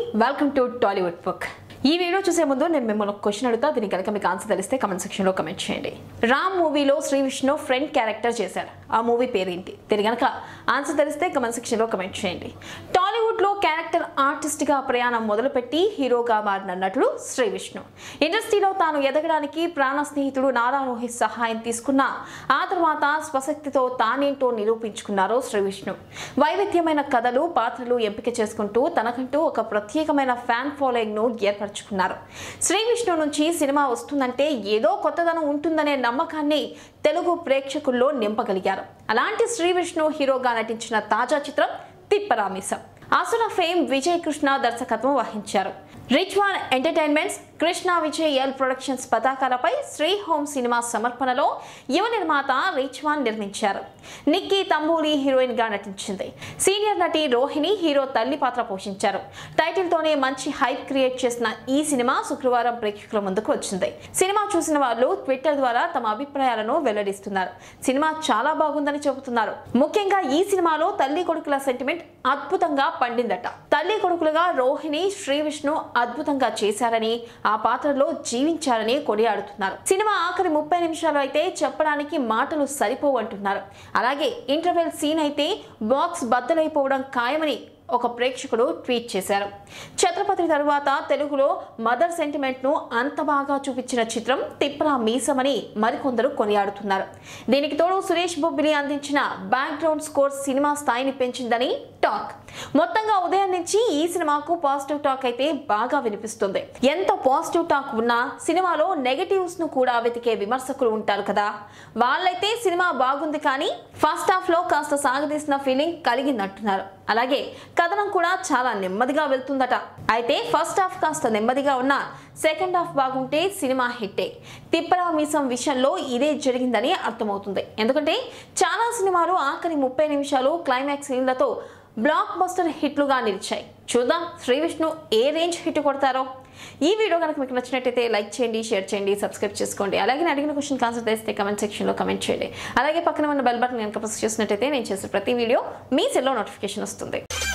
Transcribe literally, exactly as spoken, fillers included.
Welcome to Tollywood book. ఈ video చూసే ముందు నేను మిమ్మల్ని ఒక క్వశ్చన్ అడుగుతా, దీనికి కనుక మీకు ఆన్సర్ తెలిస్తే కమెంట్ సెక్షన్ లో కమెంట్ చేయండి. రామ్ మూవీలో శ్రీ విష్ణు ఫ్రెండ్ క్యారెక్టర్ చేశారు. ఆ మూవీ పేరేంటి? దీని కనుక ఆన్సర్ తెలిస్తే కమెంట్ సెక్షన్ లో కమెంట్ చేయండి. టాలీవుడ్ లో క్యారెక్టర్ ఆర్టిస్ట్ గా ప్రయాణం మొదలుపెట్టి హీరోగా మారిన నటుడు శ్రీ విష్ణు. ఇండస్ట్రీలో తాను ఎదగడానికి ప్రాణ స్నేహితుడు నారా రోహిత్ సహాయం తీసుకున్న ఆ తర్వాత స్వశక్తితో తానేంటో నిరూపించుకున్నారు శ్రీ విష్ణు. వైవిధ్యమైన కథలు, పాత్రలు ఎంపిక చేసుకుంటూ తనకంటూ ఒక ప్రత్యేకమైన ఫ్యాన్ ఫాలోయింగ్ ను ఏర్పరచుకున్నారు. శ్రీ విష్ణు నుంచి సినిమా వస్తుందంటే ఏదో కొత్తదనం ఉంటుందనే నమ్మకాన్ని తెలుగు ప్రేక్షకుల్లో నింపగలిగారు. అలాంటి శ్రీ విష్ణు హీరోగా నటించిన తాజా చిత్రం తిప్పరామీసం. అసుర ఫేమ్ విజయ్ కృష్ణ దర్శకత్వం వహించారు. Rich one entertainments, Krishna Vijay L productions పతాకాలపై శ్రీ హోమ్ సినిమా సమర్పణలో యువ నిర్మాత రిచ్ వన్ నిర్మించారు. నిక్కీ తంబూరి హీరోయిన్ గా నటించింది. సీనియర్ నటి రోహిణి హీరో తల్లి పాత్ర పోషించారు. టైటిల్ తోనే మంచి హైప్ క్రియేట్ చేసిన ఈ సినిమా శుక్రవారం ప్రేక్షకుల ముందుకు వచ్చింది. సినిమా చూసిన వాళ్ళు ట్విట్టర్ ద్వారా తమ అభిప్రాయాలను వెల్లడిస్తున్నారు. సినిమా చాలా బాగుందని చెబుతున్నారు. ముఖ్యంగా ఈ సినిమాలో తల్లి కొడుకుల సెంటిమెంట్ అద్భుతంగా పండిందట. తల్లి కొడుకులుగా రోహిణి, శ్రీ విష్ణు అద్భుతంగా చేశారని, ఆ పాత్రలో జీవించారని కొనియాడుతున్నారు. సినిమా ఆఖరి ముప్పై నిమిషాలు అయితే చెప్పడానికి మాటలు సరిపోవు అంటున్నారు. అలాగే ఇంటర్వెల్ సీన్ అయితే బాక్స్ బద్దలైపోవడం ఖాయమని ఒక ప్రేక్షకుడు ట్వీట్ చేశారు. ఛత్రపతి తరువాత తెలుగులో మదర్ సెంటిమెంట్ ను అంత బాగా చూపించిన చిత్రం తిప్పరామీసం అని మరికొందరు కొనియాడుతున్నారు. దీనికి తోడు సురేష్ బొబ్బిలి అందించిన బ్యాక్గ్రౌండ్ స్కోర్ సినిమా స్థాయిని పెంచిందని టాక్. మొత్తంగా ఉదయం నుంచి ఈ సినిమాకు పాజిటివ్ టాక్ అయితే బాగా వినిపిస్తుంది. ఎంత పాజిటివ్ టాక్ ఉన్నా సినిమాలో నెగటివ్స్ ను కూడా వెతికే విమర్శకులు ఉంటారు కదా, వాళ్ళైతే సినిమా బాగుంది కానీ ఫస్ట్ హాఫ్ లో కాస్త సాగదీసిన ఫీలింగ్ కలిగిందంటున్నారు. అలాగే కథనం కూడా చాలా నెమ్మదిగా వెళ్తుందట. అయితే ఫస్ట్ హాఫ్ కాస్త నెమ్మదిగా ఉన్న సెకండ్ హాఫ్ బాగుంటే సినిమా హిట్టే. తిప్పరామీసం విషయంలో ఇదే జరిగిందని అర్థమవుతుంది. ఎందుకంటే చాలా సినిమాలు ఆఖరి ముప్పై నిమిషాలు క్లైమాక్స్ సీన్లతో బ్లాక్ బస్టర్ హిట్లుగా నిలిచాయి. చూద్దాం శ్రీ విష్ణు ఏ రేంజ్ హిట్ కొడతారో. ఈ వీడియో కనుక మీకు నచ్చినట్టయితే లైక్ చేయండి, షేర్ చేయండి, సబ్స్క్రైబ్ చేసుకోండి. అలాగే నేను అడిగిన క్వశ్చన్ ఆన్సర్ తెలిస్తే కమెంట్ సెక్షన్లో కమెంట్ చేయండి. అలాగే పక్కన ఉన్న బెల్ బటన్ కనుక ప్రెస్ చేసినట్టయితే నేను చేసే ప్రతి వీడియో మీ సెల్లో నోటిఫికేషన్ వస్తుంది.